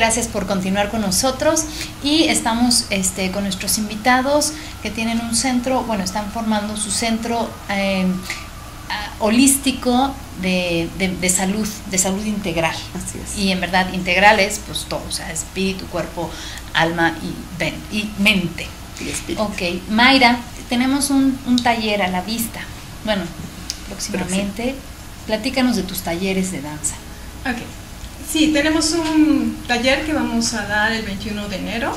gracias por continuar con nosotros y estamos con nuestros invitados que tienen un centro, bueno, están formando su centro holístico de salud integral. Así es. Y en verdad integral es pues todo, o sea, espíritu, cuerpo, alma y mente. Y espíritu. Ok, Mayra, tenemos un taller a la vista, bueno, próximamente. Sí. Platícanos de tus talleres de danza. Ok, sí, tenemos un taller que vamos a dar el 21 de enero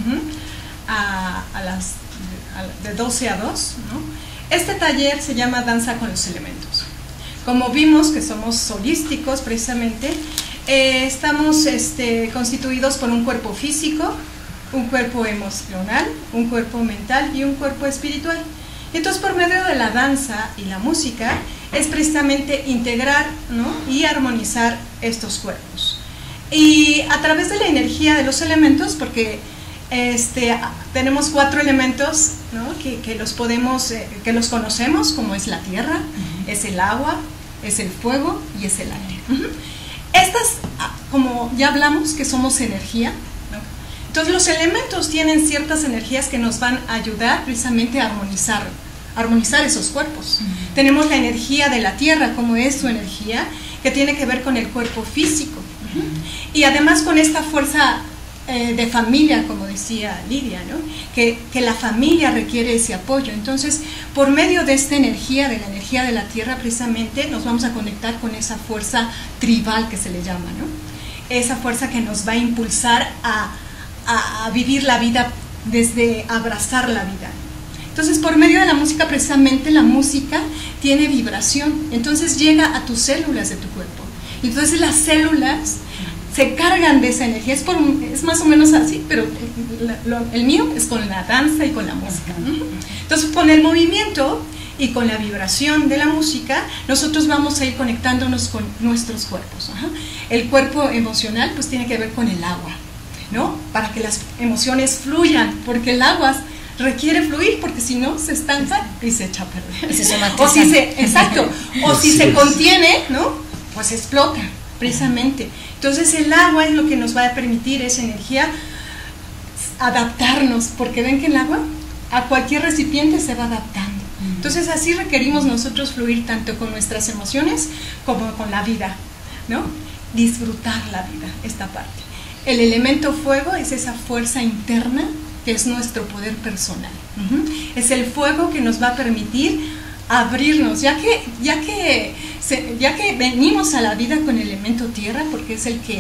de 12 a 2, ¿no? Este taller se llama Danza con los Elementos. Como vimos que somos holísticos precisamente, estamos constituidos por un cuerpo físico, un cuerpo emocional, un cuerpo mental y un cuerpo espiritual. Entonces, por medio de la danza y la música, es precisamente integrar, ¿no?, y armonizar estos cuerpos. Y a través de la energía de los elementos, porque tenemos 4 elementos, ¿no?, que los conocemos, como es la tierra, es el agua, es el fuego y es el aire. Estas, como ya hablamos, que somos energía, ¿no? Entonces los elementos tienen ciertas energías que nos van a ayudar precisamente a armonizar esos cuerpos. Tenemos la energía de la tierra, como es su energía, que tiene que ver con el cuerpo físico. Y además con esta fuerza de familia, como decía Lidia, ¿no?, que la familia requiere ese apoyo. Entonces, por medio de esta energía, de la energía de la tierra, precisamente nos vamos a conectar con esa fuerza tribal que se le llama, ¿no? Esa fuerza que nos va a impulsar a vivir la vida desde abrazar la vida. Entonces, por medio de la música, precisamente la música tiene vibración, entonces llega a tus células de tu cuerpo. Entonces las células se cargan de esa energía, es más o menos así, pero el mío es con la danza y con la música. Entonces, con el movimiento y con la vibración de la música, nosotros vamos a ir conectándonos con nuestros cuerpos. El cuerpo emocional pues tiene que ver con el agua, ¿no?, para que las emociones fluyan, porque el agua requiere fluir, porque si no se estanca y se echa a perder. Y se somatiza. O si se contiene, ¿no?, pues explota, precisamente. Entonces el agua es lo que nos va a permitir esa energía adaptarnos, porque ven que el agua a cualquier recipiente se va adaptando. Entonces así requerimos nosotros fluir tanto con nuestras emociones como con la vida, ¿no? Disfrutar la vida, esta parte. El elemento fuego es esa fuerza interna que es nuestro poder personal. Es el fuego que nos va a permitir abrirnos, ya que venimos a la vida con el elemento tierra, porque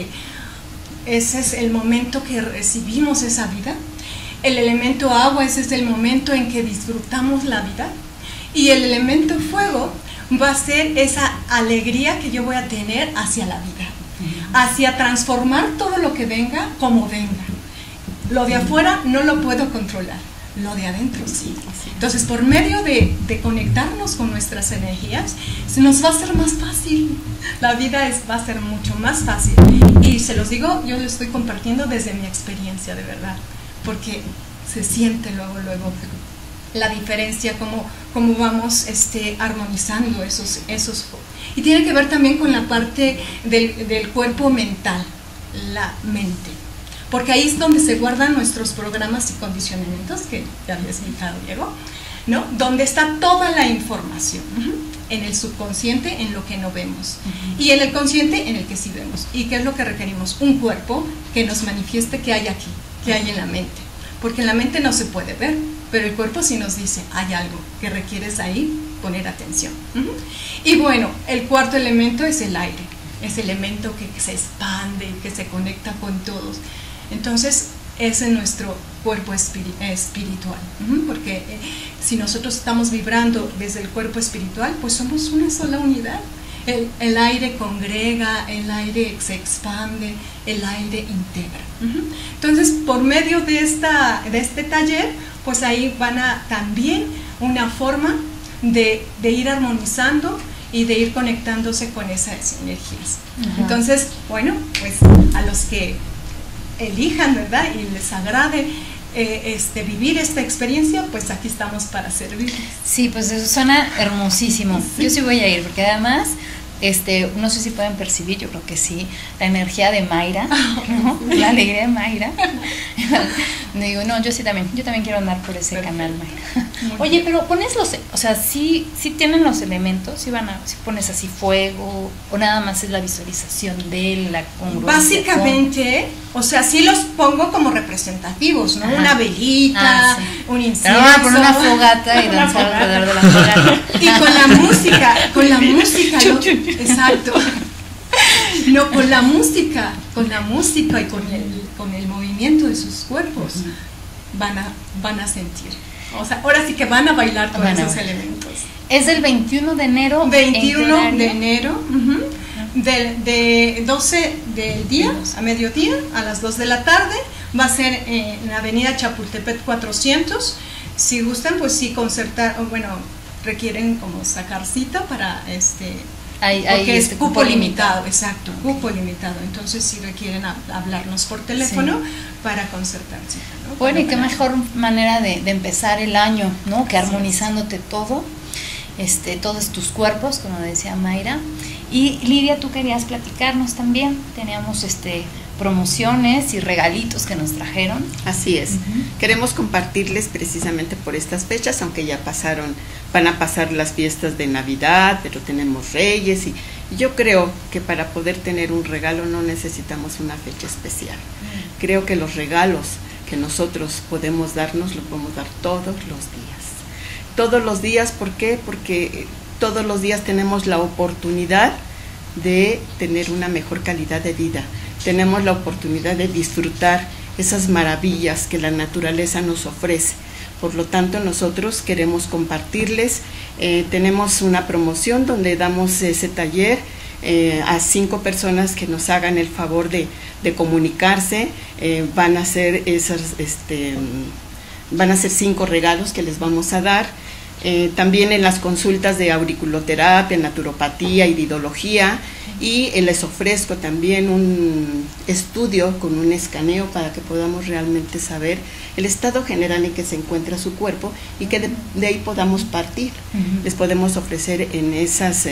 ese es el momento que recibimos esa vida. El elemento agua, ese es el momento en que disfrutamos la vida. Y el elemento fuego va a ser esa alegría que yo voy a tener hacia la vida, hacia transformar todo lo que venga como venga. Lo de afuera no lo puedo controlar, lo de adentro sí. Entonces, por medio de conectarnos con nuestras energías, se nos va a hacer más fácil. La vida va a ser mucho más fácil. Y se los digo, yo lo estoy compartiendo desde mi experiencia, de verdad, porque se siente luego la diferencia, cómo vamos armonizando esos. Y tiene que ver también con la parte del cuerpo mental, la mente. Porque ahí es donde se guardan nuestros programas y condicionamientos, que ya había explicado Diego, ¿no?, donde está toda la información, en el subconsciente, en lo que no vemos, y en el consciente, en el que sí vemos. ¿Y qué es lo que requerimos? Un cuerpo que nos manifieste qué hay aquí, qué hay en la mente, porque en la mente no se puede ver, pero el cuerpo sí nos dice, hay algo que requieres ahí poner atención. Y bueno, el cuarto elemento es el aire, ese elemento que se expande, que se conecta con todos. Entonces, ese es nuestro cuerpo espiritual, porque si nosotros estamos vibrando desde el cuerpo espiritual, pues somos una sola unidad. El aire congrega, el aire se expande, el aire integra. Entonces, por medio de este taller, pues ahí van a también una forma de ir armonizando y de ir conectándose con esas energías. Entonces, bueno, pues a los que elijan, ¿verdad?, y les agrade vivir esta experiencia, pues aquí estamos para servir. Sí, pues eso suena hermosísimo. Yo sí voy a ir, porque además no sé si pueden percibir, yo creo que sí, la energía de Mayra, ¿no? La alegría de Mayra. Digo, no, yo también quiero andar por ese canal, Mayra. Oye, pero pones o sea, sí tienen los elementos, si pones así fuego, o nada más es la visualización de la congruencia. Básicamente, o sea, sí los pongo como representativos, ¿no? Ajá. Una velita, sí. Un incienso. Pero poner una fogata y danzar alrededor de la fogata. Y con la música, ¿no? Exacto. No, con la música y con el movimiento de sus cuerpos van a sentir. O sea, ahora sí que van a bailar con esos elementos. Es del 21 de enero. 21 de enero, de 12 del día a mediodía, a las 2 de la tarde. Va a ser en la avenida Chapultepec 400. Si gustan, pues sí, concertar, requieren como sacar cita para porque es cupo limitado, exacto, cupo limitado. Entonces sí requieren hablarnos por teléfono para concertar cita, ¿no? Bueno, y qué mejor manera de empezar el año, ¿no? Que armonizándote todo, todos tus cuerpos, como decía Mayra. Y Lidia, tú querías platicarnos también, teníamos promociones y regalitos que nos trajeron. Así es, queremos compartirles precisamente por estas fechas, aunque ya van a pasar las fiestas de Navidad, pero tenemos Reyes y yo creo que para poder tener un regalo no necesitamos una fecha especial. Creo que los regalos que nosotros podemos darnos, lo podemos dar todos los días. Todos los días, ¿por qué? Porque todos los días tenemos la oportunidad de tener una mejor calidad de vida. Tenemos la oportunidad de disfrutar esas maravillas que la naturaleza nos ofrece. Por lo tanto, nosotros queremos compartirles. Tenemos una promoción donde damos ese taller a 5 personas que nos hagan el favor de comunicarse. Van a ser 5 regalos que les vamos a dar. También en las consultas de auriculoterapia, naturopatía, iridología, y les ofrezco también un estudio con un escaneo para que podamos realmente saber el estado general en que se encuentra su cuerpo y que de ahí podamos partir. Les podemos ofrecer en esas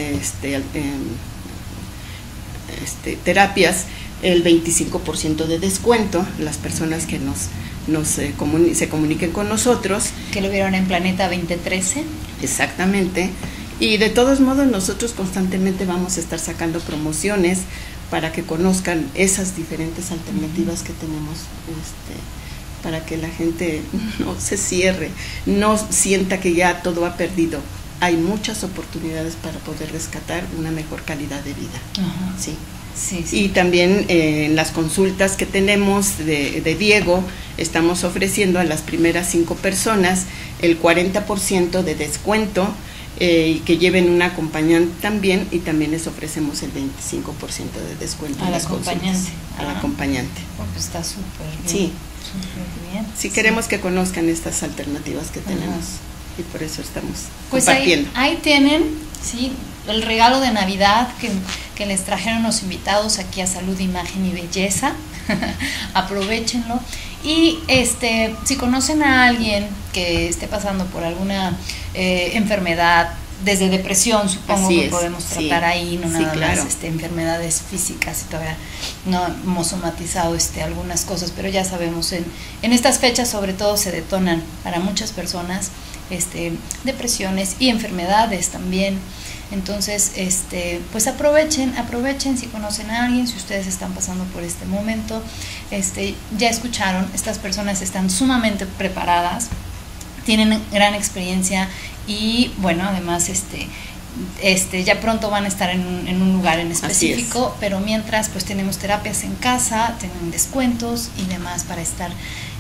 terapias el 25% de descuento, las personas que se comuniquen con nosotros. Que lo vieron en Planeta 2013. Exactamente. Y de todos modos nosotros constantemente vamos a estar sacando promociones para que conozcan esas diferentes alternativas que tenemos, para que la gente no se cierre, no sienta que ya todo ha perdido. Hay muchas oportunidades para poder rescatar una mejor calidad de vida. Sí. Sí. Y también en las consultas que tenemos de Diego, estamos ofreciendo a las primeras 5 personas el 40% de descuento, y que lleven un acompañante también, y también les ofrecemos el 25% de descuento al acompañante. Al acompañante. Pues está súper bien. Sí. Súper bien. Sí, queremos que conozcan estas alternativas que tenemos y por eso estamos compartiendo. Ahí tienen, sí, el regalo de Navidad que les trajeron los invitados aquí a Salud, Imagen y Belleza. Aprovechenlo. Y si conocen a alguien que esté pasando por alguna enfermedad, desde depresión, supongo que podemos tratar ahí, no nada más enfermedades físicas, y todavía no hemos somatizado algunas cosas, pero ya sabemos, en estas fechas sobre todo se detonan para muchas personas depresiones y enfermedades también. Entonces, pues aprovechen si conocen a alguien, si ustedes están pasando por este momento. Ya escucharon, estas personas están sumamente preparadas, tienen gran experiencia y bueno, además ya pronto van a estar en un lugar en específico, pero mientras pues tenemos terapias en casa, tienen descuentos y demás para estar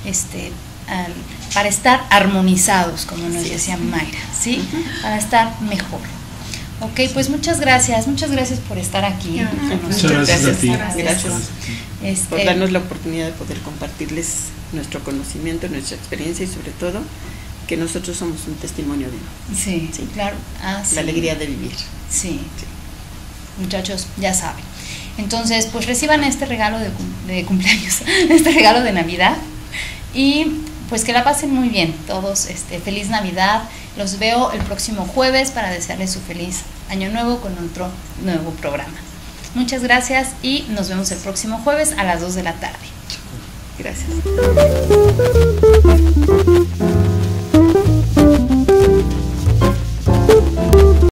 armonizados, como nos decía Mayra, ¿sí? Para estar mejor. Ok, pues muchas gracias por estar aquí. Muchas gracias a ti. Gracias. Por darnos la oportunidad de poder compartirles nuestro conocimiento, nuestra experiencia y sobre todo que nosotros somos un testimonio vivo. Sí, claro. La alegría de vivir. Sí. Muchachos, ya saben. Entonces, pues reciban este regalo de cumpleaños, este regalo de Navidad y pues que la pasen muy bien todos. Feliz Navidad Los veo el próximo jueves para desearles su feliz año nuevo con otro nuevo programa. Muchas gracias y nos vemos el próximo jueves a las 2 de la tarde. Gracias.